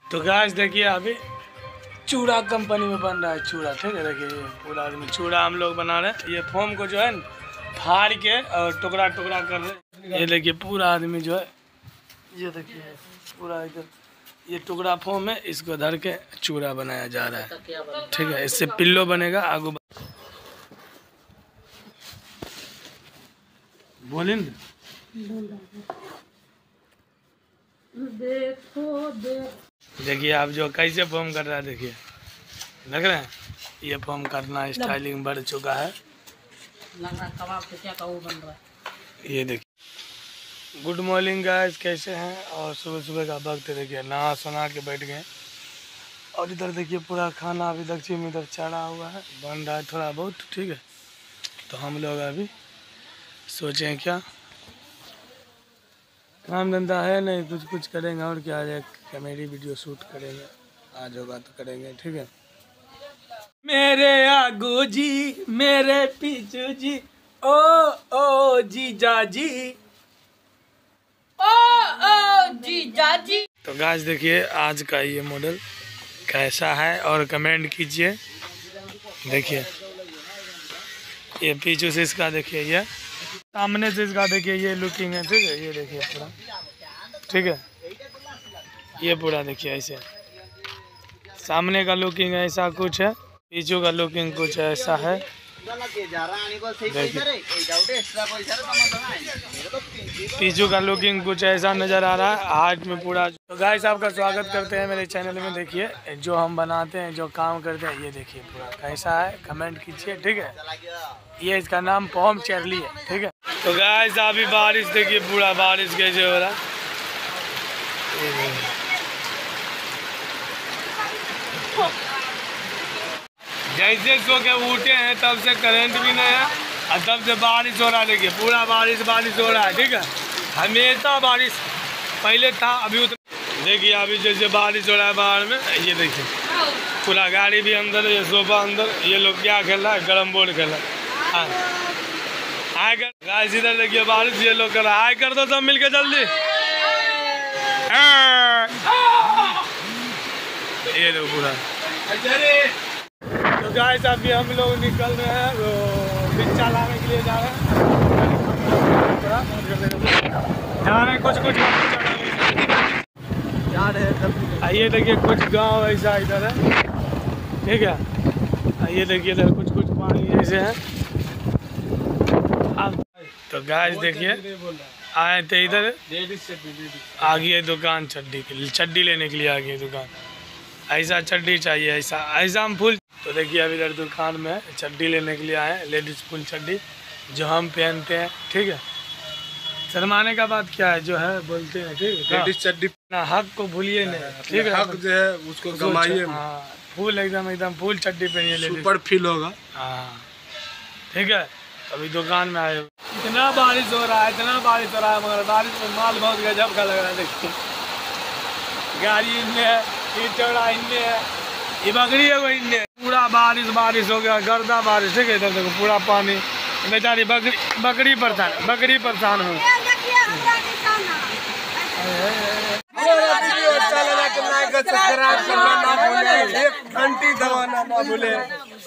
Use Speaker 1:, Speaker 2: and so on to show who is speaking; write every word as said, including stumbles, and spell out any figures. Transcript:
Speaker 1: तो गाइस देखिए अभी चूड़ा कंपनी में बन रहा है चूड़ा, ठीक है। देखिए ये पूरा आदमी चूड़ा हम लोग बना रहे हैं। ये फोम को जो है ना फाड़ के और टुकड़ा टुकड़ा कर रहे हैं। ये देखिए पूरा आदमी जो है, ये देखिए पूरा इधर ये टुकड़ा फोम है, इसको धर के चूड़ा बनाया जा रहा है, ठीक है। इससे पिल्लो बनेगा आगू। बोले न देखो देख देखिए आप जो कैसे फोम कर रहा है, देखिए देख रहे हैं। ये फोम करना स्टाइलिंग बढ़ चुका है। कबाब क्या बन रहा है। ये देखिए गुड मॉर्निंग गाइस, कैसे हैं। और सुबह सुबह का वक्त देखिए, नहा सुना के बैठ गए। और इधर देखिए पूरा खाना अभी दक्षिण में इधर चढ़ा हुआ है, बन रहा है थोड़ा बहुत, ठीक है। तो हम लोग अभी सोचें क्या काम धंधा है नहीं, कुछ कुछ करेंगे और क्या, एक कॉमेडी वीडियो शूट करेंगे, आज होगा तो करेंगे, ठीक है। मेरे आगू जी मेरे पीछू जी, ओ ओ जीजा जी,
Speaker 2: ओ ओ जीजा जी।
Speaker 1: तो गाइस देखिए आज का ये मॉडल कैसा है और कमेंट कीजिए। देखिए ये पीछू से इसका देखिए, ये सामने से इसका देखिए ये लुकिंग है, ठीक है। ये देखिए पूरा, ठीक है। ये पूरा देखिए ऐसे सामने का लुकिंग ऐसा कुछ है, पीछू का लुकिंग कुछ ऐसा है। पीछू का लुकिंग कुछ ऐसा नज़र आ रहा है, हाथ में पूरा। तो गाइस आपका स्वागत करते हैं मेरे चैनल में। देखिए जो हम बनाते हैं, जो काम करते हैं, ये देखिए पूरा कैसा है, कमेंट कीजिए, ठीक है। ये इसका नाम पॉम चेरली है, ठीक है। तो गाइस अभी बारिश देखिए, पूरा बारिश कैसे हो रहा है। जैसे सो के उठे हैं तब से करंट भी नहीं है और तब से बारिश हो रहा है। देखिए पूरा बारिश बारिश हो रहा है, ठीक है। हमेशा बारिश पहले था, अभी उतना। देखिए अभी जैसे बारिश हो रहा है बाहर में, ये देखिए पूरा गाड़ी भी अंदर, ये सोफा अंदर। ये लोग क्या खेल रहा है, कैरम बोर्ड खेल रहा है। हाय कर गाइस, इधर देखिए बारिश ये लोग कर रहा है। हाय कर दो सब मिलके जल्दी। ये लोग पूरा। तो गाइस अभी हम लोग निकल रहे हैं, वो बिच्चा लाने के लिए जा रहे हैं। जा रहे हैं कुछ कुछ जा रहे हैं। आइए देखिए कुछ गांव ऐसा इधर है, ठीक है। आइए देखिए इधर कुछ कुछ पानी जैसे है। अब तो गाइस देखिए आए थे इधर, आ गई है दुकान चड्डी के लिए, चड्डी लेने के लिए आ गई है दुकान। ऐसा चड्डी चाहिए, ऐसा ऐसा हम फुल। तो देखिए अभी इधर दुकान में चड्डी लेने के लिए आए हैं, लेडीज फुल चड्डी जो हम पहनते हैं, ठीक है। शर्माने का बात क्या है, जो है बोलते हैं, ठीक है। लेडीज चड्डी ना, हक को भूलिए नहीं, ठीक है। हक जो है उसको कमाइए। हाँ फुल एकदम एकदम फुल चड्डी पहनिए, लेडीज सुपर फील होगा। हाँ ठीक है। अभी दुकान में आए, इतना बारिश हो रहा है, इतना बारिश हो रहा है, मगर बारिश में माल बहुत गजब का लग रहा है। देखिए गाड़ी इनमें है, चौड़ा इनमें है, ये बकरी है वो इनमें। पूरा बारिश बारिश हो गया, गर्दा बारिश, ठीक है। इधर देखो पूरा पानी, बेचारी बकरी बकरी परेशान, बकरी परेशान हो। घंटी दबाना ना भूले।